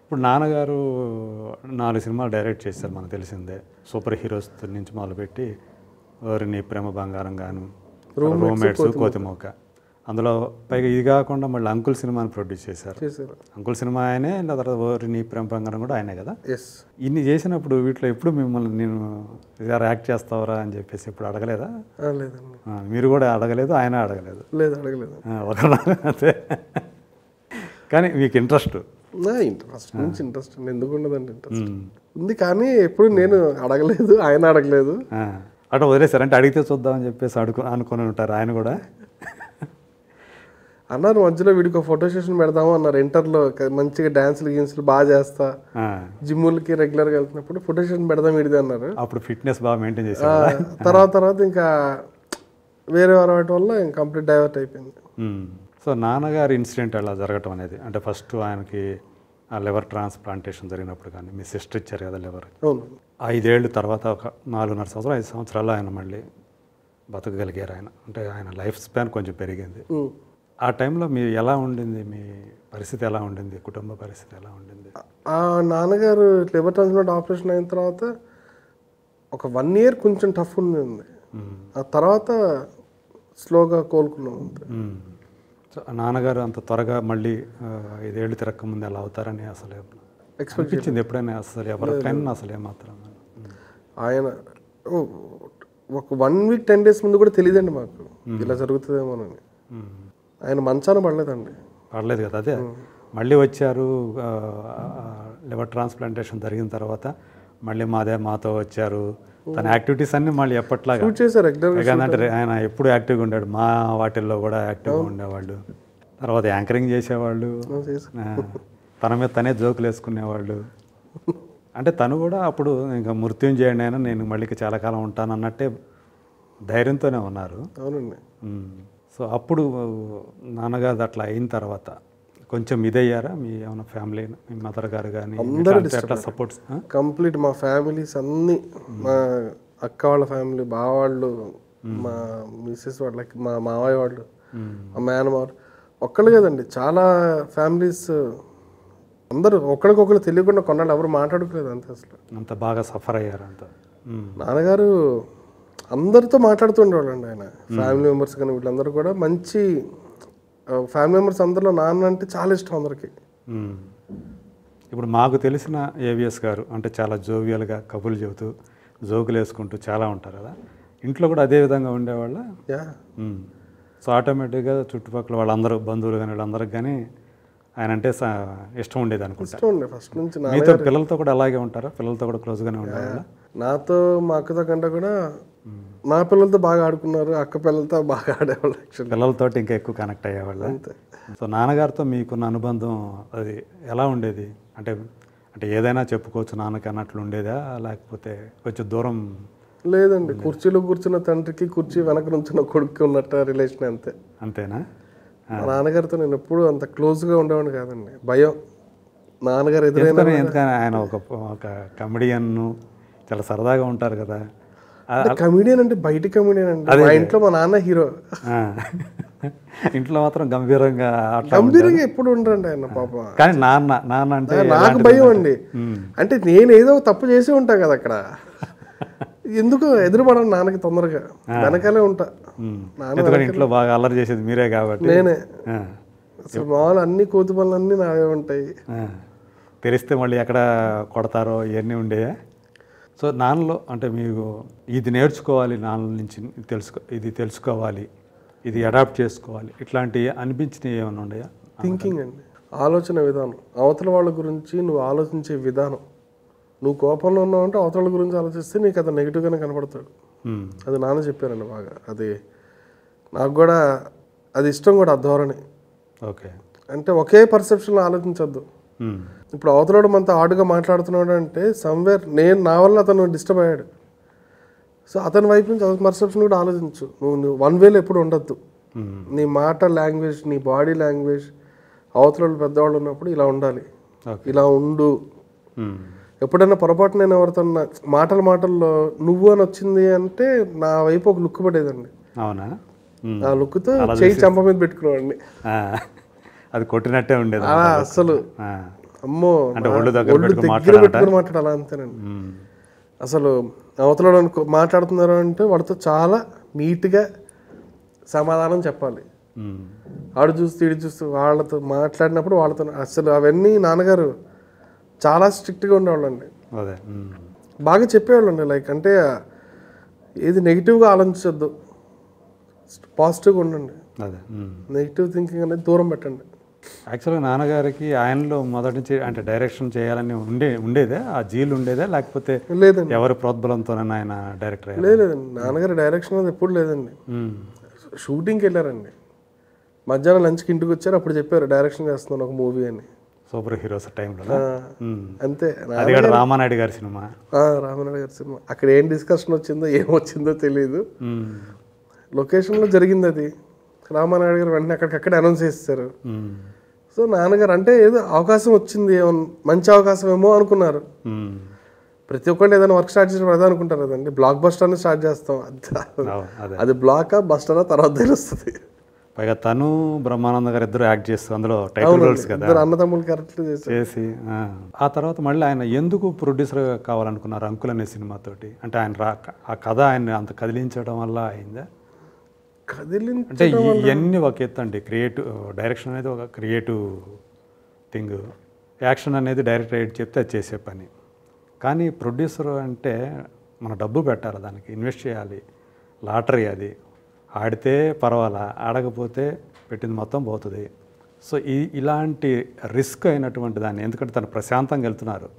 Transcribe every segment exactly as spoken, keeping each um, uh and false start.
ఇప్పుడు నాన్నగారు నాలుగు సినిమాలు డైరెక్ట్ చేశారు, మనకు తెలిసిందే. సూపర్ హీరోస్ నుంచి మొదలుపెట్టి ఓరిని ప్రేమ బంగారం గాను, రూమ్మేట్స్, కోతిమోక. అందులో పైగా ఇది కాకుండా మళ్ళీ అంకుల్ సినిమాని ప్రొడ్యూస్ చేశారు. అంకుల్ సినిమా ఆయనే, తర్వాత ఓరిని ప్రేమ బంగారం కూడా ఆయనే కదా. ఇన్ని చేసినప్పుడు వీటిలో ఎప్పుడు మిమ్మల్ని నేను యాక్ట్ చేస్తావరా అని చెప్పేసి ఇప్పుడు అడగలేదా? మీరు కూడా అడగలేదు, ఆయన అడగలేదు? లేదు, అడగలేదు. అదే, కానీ మీకు ఇంట్రెస్ట్? ఇంట్రెస్ట్ నుంచి ఇంట్రెస్ట్ ఎందుకు ఉండదండి, ఇంట్రెస్ట్ ఉంది కానీ ఎప్పుడు నేను అడగలేదు, ఆయన అడగలేదు. అట్లా వదిలేసారు అంటే అడిగితే చూద్దామని చెప్పేసి అడుగు అనుకుని ఉంటారు ఆయన కూడా. అన్నారు మధ్యలో వీడికి ఫోటో సెషన్ పెడదాము అన్నారు. ఇంటర్లో మంచిగా డాన్సులు గీన్సులు బాగా చేస్తా, జిమ్ములకి రెగ్యులర్గా వెళ్తున్నప్పుడు ఫోటో సెషన్ పెడదాం వీడిది అన్నారు. అప్పుడు ఫిట్నెస్ బాగా మెయింటైన్ చేశారు. తర్వాత తర్వాత ఇంకా వేరే వాటి వల్ల కంప్లీట్ డైవర్ట్ అయిపోయింది. సో నాన్నగారి ఇన్సిడెంట్ అలా జరగటం అనేది అంటే ఫస్ట్ ఆయనకి లివర్ ట్రాన్స్ప్లాంటేషన్ జరిగినప్పుడు కానీ మీ సిస్టర్ ఇచ్చారు కదా లివర్. ఐదేళ్ళు తర్వాత ఒక నాలుగున్నర సంవత్సరాలు ఐదు సంవత్సరాలు ఆయన మళ్ళీ బతకగలిగారు. ఆయన అంటే ఆయన లైఫ్ స్పాన్ కొంచెం పెరిగింది. ఆ టైంలో మీ ఎలా ఉండింది, మీ పరిస్థితి ఎలా ఉండింది, కుటుంబ పరిస్థితి ఎలా ఉండింది? ఆ నాన్నగారు లివర్ ట్రాన్స్ప్లాంట్ ఆపరేషన్ అయిన తర్వాత ఒక వన్ ఇయర్ కొంచెం టఫ్ ఉంది. ఆ తర్వాత స్లోగా కోలుకున్నాం. సో నాన్నగారు అంత త్వరగా మళ్ళీ ఐదేళ్ళు తిరక్క ముందు ఎలా అవుతారని అసలు ఎక్స్పెక్ట్ చేసింది ఎప్పుడైనా? అసలు ఎవరికైనా అసలు ఏమాత్రం ఆయన ఒక వన్ వీక్ టెన్ డేస్ ముందు కూడా తెలియదండి మాకు ఇలా జరుగుతుందేమోనని. ఆయన మంచాన పడలేదండి. పడలేదు కదా. అదే మళ్ళీ వచ్చారు లివర్ ట్రాన్స్ప్లాంటేషన్ జరిగిన తర్వాత మళ్ళీ మాదే మాతో వచ్చారు. తన యాక్టివిటీస్ అన్ని మళ్ళీ ఎప్పట్లాగా అంటే ఆయన ఎప్పుడు యాక్టివ్గా ఉండాడు. మా వాటిల్లో కూడా యాక్టివ్గా ఉండేవాళ్ళు. తర్వాత యాంకరింగ్ చేసేవాళ్ళు, తన మీద తనే జోకులు వేసుకునేవాళ్ళు. అంటే తను కూడా అప్పుడు ఇంకా మృత్యుంజయండి అయినా నేను మళ్ళీ చాలా కాలం ఉంటాను అన్నట్టే ధైర్యంతోనే ఉన్నారు. అవునండి. సో అప్పుడు నాన్నగారు అట్లా అయిన తర్వాత కొంచెం ఇదయ్యారా మీ ఏమైనా ఫ్యామిలీ, మీ మదర్ గారు కానీ అందరూ సపోర్ట్స్? కంప్లీట్ మా ఫ్యామిలీస్ అన్నీ, మా అక్క వాళ్ళ ఫ్యామిలీ, బావ వాళ్ళు, మా మిస్సెస్ వాళ్ళకి, మా మావయ్య వాళ్ళు, మా మేనమారు ఒక్కళ్ళు కదండి, చాలా ఫ్యామిలీస్ అందరూ ఒకరికొకరు తెలియకుండా కొన్నాళ్ళు ఎవరు మాట్లాడుకోలేదు అంతే. అసలు అంత బాగా సఫర్ అయ్యారు అంత. నాన్నగారు అందరితో మాట్లాడుతుండేవాళ్ళండి. ఆయన ఫ్యామిలీ మెంబర్స్ కానీ వీళ్ళందరూ కూడా మంచి ఫ్యామిలీ మెంబర్స్. అందరిలో నాన్న అంటే చాలా ఇష్టం అందరికీ. ఇప్పుడు మాకు తెలిసిన ఏవిఎస్ గారు అంటే చాలా జోవియల్గా కబుర్లు చెబుతూ జోకులు వేసుకుంటూ చాలా ఉంటారు కదా. ఇంట్లో కూడా అదే విధంగా ఉండేవాళ్ళ? సో ఆటోమేటిక్గా చుట్టుపక్కల వాళ్ళందరూ బంధువులు కానీ వాళ్ళందరికి కానీ ఆయన అంటే ఇష్టం ఉండేది అనుకుంటా. ఫస్ట్ నుంచి మీతో పిల్లలతో కూడా అలాగే ఉంటారా? పిల్లలతో కూడా క్లోజ్గానే ఉండేవాళ్ళ? నాతో మా అక్కతో కంటే కూడా నా పిల్లలతో బాగా ఆడుకున్నారు, అక్క పిల్లలతో బాగా ఆడేవాళ్ళు. యాక్చువల్లీ పిల్లలతో ఇంకా ఎక్కువ కనెక్ట్ అయ్యేవాళ్ళు. అంతే. సో నాన్నగారితో మీకున్న అనుబంధం అది ఎలా ఉండేది? అంటే అంటే ఏదైనా చెప్పుకోవచ్చు నాన్నకి అన్నట్లు ఉండేదా, లేకపోతే కొంచెం దూరం? లేదండి, కుర్చీలో కూర్చున్న తండ్రికి కుర్చీ వెనక నుంచిన కొడుకు ఉన్నట్టు రిలేషన్ అంతే. అంతేనా? మా నాన్నగారితో నేను ఎప్పుడు అంత క్లోజ్గా ఉండేవాడిని కాదండి, భయం. నాన్నగారు ఎదురైనా ఎందుకని ఆయన ఒక ఒక కమెడియన్, చాలా సరదాగా ఉంటారు కదా. కమెడియన్ అంటే బయట కమెడియన్ అండి. మా ఇంట్లో మా నాన్న హీరో, ఇంట్లో మాత్రం గంభీరంగా గంభీరంగా ఎప్పుడు ఉండరండి ఆయన పాప. కానీ నాన్న నాన్న అంటే నాకు భయం అండి. అంటే నేను ఏదో తప్పు చేసి ఉంటా కదా అక్కడ, ఎందుకు ఎదురుపడను నాన్నకి తొందరగా, వెనకాలే ఉంటా. ఇంట్లో బాగా అల్లరి చేసేది మీరే కాబట్టి నేనే. అసలు మామూలు అన్ని కోతి పనులు అన్నీ నావే ఉంటాయి. తెలిస్తే మళ్ళీ ఎక్కడ కొడతారో ఇవన్నీ ఉండేయా? సో నాన్నలో అంటే మీకు ఇది నేర్చుకోవాలి, నాన్న నుంచి తెలుసుకో ఇది తెలుసుకోవాలి, ఇది అడాప్ట్ చేసుకోవాలి, ఇట్లాంటివి అనిపించినవి ఏమైనా ఉన్నాయా? థింకింగ్ అండి, ఆలోచన విధానం, అవతల వాళ్ళ గురించి నువ్వు ఆలోచించే విధానం. నువ్వు కోపంలో ఉన్నావు అంటే అవతల వాళ్ళ గురించి ఆలోచిస్తే నీకు అతను నెగిటివ్గానే కనపడతాడు. అది నాన్న చెప్పారండి బాగా. అది నాకు కూడా అది ఇష్టం కూడా, ఆ ధోరణి. ఓకే. అంటే ఒకే పర్సెప్షన్లో ఆలోచించద్దు. ఇప్పుడు అవతలడు మనతో ఆడుగా మాట్లాడుతున్నాడు అంటే సమ్వేర్ నేను నా వల్ల అతను డిస్టర్బ్ అయ్యాడు. సో అతని వైపు నుంచి అతని పర్సెప్షన్ కూడా ఆలోచించు. నువ్వు నువ్వు వన్ వేలో ఎప్పుడు ఉండద్దు. నీ మాట లాంగ్వేజ్, నీ బాడీ లాంగ్వేజ్, అవతల పెద్దవాళ్ళు ఉన్నప్పుడు ఇలా ఉండాలి, ఇలా ఉండు. ఎప్పుడైనా పొరపాటు నేను ఎవరితో మాటల మాటల్లో నువ్వు అని వచ్చింది అంటే నా వైపు ఒక లుక్ పడేదండి. అవునా? ఆ లుక్తో చెయ్యి చంప మీద పెట్టుకునేవాడిని. అది కొట్టినట్టే ఉండేది అసలు. అమ్మో అంటే ఒళ్ళు దగ్గర ఒళ్ళు దగ్గర పెట్టుకుని మాట్లాడాలి అంతేనండి. అసలు అవతల అనుకో మాట్లాడుతున్నారు అంటే వాడితో చాలా నీట్గా సమాధానం చెప్పాలి. ఆడు చూస్తూ ఇడు చూస్తూ వాళ్ళతో మాట్లాడినప్పుడు వాళ్ళతో అసలు అవన్నీ నాన్నగారు చాలా స్ట్రిక్ట్గా ఉండేవాళ్ళండి. బాగా చెప్పేవాళ్ళండి. లైక్ అంటే ఏది నెగిటివ్గా ఆలోచించద్దు, పాజిటివ్గా ఉండండి, నెగిటివ్ థింకింగ్ అనేది దూరం పెట్టండి. యాక్చువల్గా నాన్నగారికి ఆయనలో మొదటి నుంచి అంటే డైరెక్షన్ చేయాలని ఉండే ఉండేదే ఆ జీలు ఉండేదే లేకపోతే లేదండి ఎవరి ప్రోద్బలంతోనైనా ఆయన డైరెక్టర్? లేదండి, నాన్నగారి డైరెక్షన్ అది ఎప్పుడు లేదండి. షూటింగ్కి వెళ్ళారండి, మధ్యాహ్నం లంచ్కి ఇంటికి వచ్చారు, అప్పుడు చెప్పారు డైరెక్షన్ చేస్తున్నాను ఒక మూవీ అని. సూపర్ హీరోస్ టైంలో అంతే. రామానాయుడు గారి సినిమా రామానాయుడు గారి సినిమా అక్కడ ఏం డిస్కషన్ వచ్చిందో ఏం వచ్చిందో తెలియదు. లొకేషన్లో జరిగింది అది. రామానాయుడు గారు వెంటనే అక్కడికక్కడే అనౌన్స్ చేస్తారు. సో నాన్నగారు అంటే ఏదో అవకాశం వచ్చింది, మంచి అవకాశం ఏమో అనుకున్నారు. ప్రతి ఒక్కళ్ళు ఏదైనా వర్క్ స్టార్ట్ చేసినప్పుడు అదే అనుకుంటారు కదండి, బ్లాక్ బస్టర్ అని స్టార్ట్ చేస్తాం, అది బ్లాకా బస్టరా తర్వాత తెలుస్తుంది. పైగా తను బ్రహ్మానంద గారు ఇద్దరు యాక్ట్ చేస్తూ అందులో టైటిల్ రోల్స్ కదా, ఇద్దరు అన్నదమ్ములు కరెక్ట్ చేసి ఆ తర్వాత మళ్ళీ ఆయన ఎందుకు ప్రొడ్యూసర్ కావాలనుకున్నారు అంకుల్ అనే సినిమాతోటి? అంటే ఆయన రా ఆ కథ ఆయన అంత కదిలించడం వల్ల అయిందా? అంటే ఇవన్నీ ఒక ఎత్తు అండి, క్రియేటివ్ డైరెక్షన్ అనేది ఒక క్రియేటివ్ థింగ్, యాక్షన్ అనేది డైరెక్ట్ రైట్ చెప్తే అది చేసే పని. కానీ ప్రొడ్యూసర్ అంటే మన డబ్బు పెట్టాలి, దానికి ఇన్వెస్ట్ చేయాలి, లాటరీ అది, ఆడితే పర్వాలా, ఆడకపోతే పెట్టింది మొత్తం పోతుంది. సో ఈ ఇలాంటి రిస్క్ అయినటువంటి దాన్ని, ఎందుకంటే తను ప్రశాంతంగా వెళ్తున్నారు,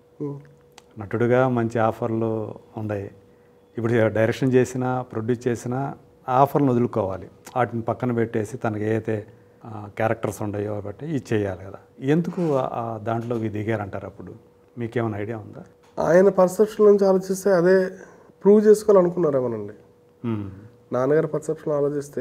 నటుడుగా మంచి ఆఫర్లు ఉన్నాయి, ఇప్పుడు డైరెక్షన్ చేసినా ప్రొడ్యూస్ చేసినా ఆఫర్లను వదులుకోవాలి, వాటిని పక్కన పెట్టేసి తనకి ఏదైతే క్యారెక్టర్స్ ఉన్నాయో బట్టి ఇది చేయాలి కదా. ఎందుకు దాంట్లోకి దిగారంటారు? అప్పుడు మీకేమైనా ఐడియా ఉందా? ఆయన పర్సెప్షన్ నుంచి ఆలోచిస్తే అదే ప్రూవ్ చేసుకోవాలనుకున్నారేమోనండి. నాన్నగారి పర్సెప్షన్ ఆలోచిస్తే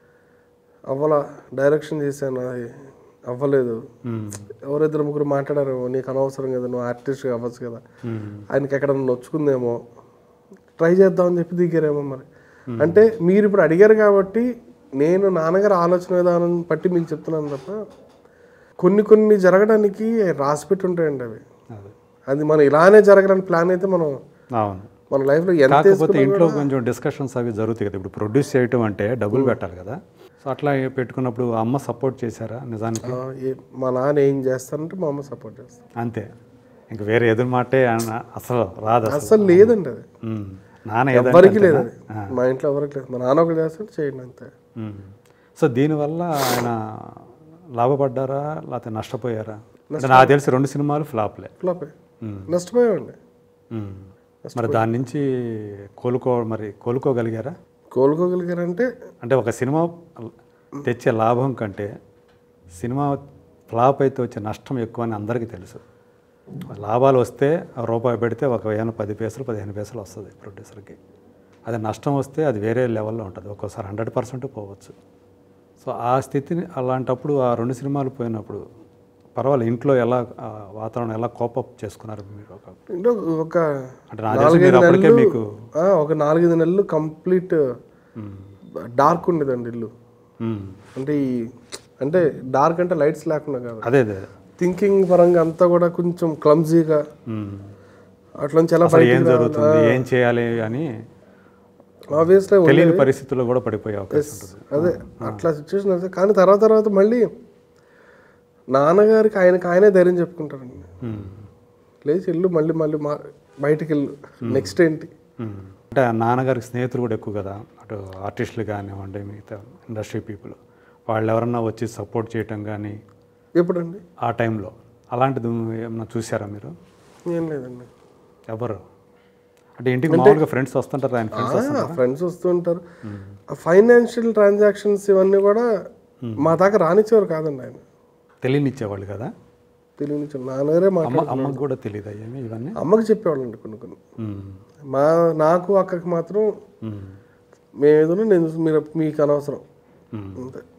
అవ్వాల, డైరెక్షన్ చేశాను అది అవ్వలేదు, ఎవరిద్దరు ముగ్గురు మాట్లాడారు, నీకు అనవసరం కదా, నువ్వు ఆర్టిస్ట్గా అవ్వచ్చు కదా, ఆయనకి ఎక్కడ నొచ్చుకుందేమో, ట్రై చేద్దామని చెప్పి దిగారేమో. మరి అంటే మీరు ఇప్పుడు అడిగారు కాబట్టి నేను నాన్నగారి ఆలోచన విధానం బట్టి మీకు చెప్తున్నాను తప్ప, కొన్ని కొన్ని జరగడానికి రాసి పెట్టి ఉంటాయండి అవి. అది మనం ఇలానే జరగాలని ప్లాన్ అయితే మనం మన లైఫ్లో ఎంత ఇంట్లో కొంచెం డిస్కషన్స్ అవి జరుగుతాయి కదా. ఇప్పుడు ప్రొడ్యూస్ చేయటం అంటే డబ్బులు పెట్టాలి కదా, సో అట్లా పెట్టుకున్నప్పుడు అమ్మ సపోర్ట్ చేశారా? నిజానికి మా నాన్న ఏం చేస్తారంటే మా అమ్మ సపోర్ట్ చేస్తారు అంతే, ఇంకా వేరే ఎదురు మాటే అసలు రాదు, అసలు లేదండి. అది నాన్న ఎవరికి లేదు, అది మా ఇంట్లో ఎవరికి లేదు, మా నాన్న ఒకటి చేస్తాడు చేయండి అంతే. సో దీనివల్ల ఆయన లాభపడ్డారా లేకపోతే నష్టపోయారా? అంటే నాకు తెలిసి రెండు సినిమాలు ఫ్లాప్లే. ఫ్లాపే, నష్టపోయామండి. మరి దాని నుంచి కోలుకో మరి కోలుకోగలిగారా? కోలుకోగలిగారంటే అంటే ఒక సినిమా తెచ్చే లాభం కంటే సినిమా ఫ్లాప్ అయితే వచ్చే నష్టం ఎక్కువ అని అందరికీ తెలుసు. లాభాలు వస్తే రూపాయి పెడితే ఒక వేల పది పైసలు పదిహేను పైసలు వస్తుంది ప్రొడ్యూసర్కి, అది నష్టం వస్తే అది వేరే లెవెల్లో ఉంటుంది, ఒక్కోసారి హండ్రెడ్ పర్సెంట్ పోవచ్చు. సో ఆ స్థితిని అలాంటప్పుడు ఆ రెండు సినిమాలు పోయినప్పుడు పర్వాలేదు, ఇంట్లో ఎలా వాతావరణం ఎలా కోపప్ చేసుకున్నారు మీరు? ఒక నాలుగైదు నెలలు మీకు ఒక నాలుగైదు నెలలు కంప్లీట్ డార్క్ ఉండేదండి ఇల్లు. అంటే అంటే డార్క్ అంటే లైట్స్ లేకుండా కాదు, అదే అదే థింకింగ్ పరంగా అంతా కూడా కొంచెం క్లమ్జీగా అట్లా ఎలా ఏం జరుగుతుంది ఏం చేయాలి అని ఆబ్వియస్లీ తెలియని పరిస్థితుల్లో కూడా పడిపోయే అవకాశం ఉంటుంది. అదే అట్లా సిచ్యువేషన్ వస్తే, కానీ తర్వాత తర్వాత మళ్ళీ నాన్నగారికి ఆయనకి ఆయనే ధైర్యం చెప్పుకుంటారండి, లేచి ఇల్లు మళ్ళీ మళ్ళీ మా బయటికి వెళ్ళు, నెక్స్ట్ ఏంటి అంటే నాన్నగారికి స్నేహితులు కూడా ఎక్కువ కదా, అటు ఆర్టిస్టులు కానివ్వండి మిగతా ఇండస్ట్రీ పీపుల్, వాళ్ళు ఎవరన్నా వచ్చి సపోర్ట్ చేయటం కానీ ఎప్పుడండి ఆ టైంలో అలాంటిది ఏమన్నా చూసారా మీరు? ఏం లేదండి. ఎవరు అంటే ఇంటికి మామూలుగా ఫ్రెండ్స్ వస్తుంటారు, ఆయన ఫ్రెండ్స్ వస్తుంటారు, ఫైనాన్షియల్ ట్రాన్సాక్షన్స్ ఇవన్నీ కూడా మా దాకా రానిచ్చేవారు కాదండి. ఆయన తెలియనిచ్చేవాళ్ళు కదా, తెలియనిచ్చే నాన్నగారే మాట్లాడు, అమ్మకి కూడా తెలియదు అయ్యేమి ఇవన్నీ, అమ్మకి చెప్పేవాళ్ళండి కొన్ని కొన్ని. మా నాకు అక్కకి మాత్రం మేము ఏదో నేను మీరు మీకు అనవసరం అంతే.